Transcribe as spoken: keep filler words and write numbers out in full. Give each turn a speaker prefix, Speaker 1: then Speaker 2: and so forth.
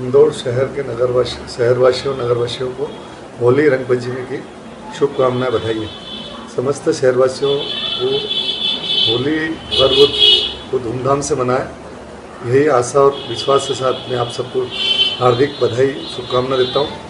Speaker 1: इंदौर शहर के नगरवासी शहरवासियों नगरवासियों को होली रंग पंचमी की शुभकामनाएं बधाई। समस्त शहरवासियों को होली पर्व को धूमधाम से मनाएं, यही आशा और विश्वास के साथ मैं आप सबको हार्दिक बधाई शुभकामना देता हूँ।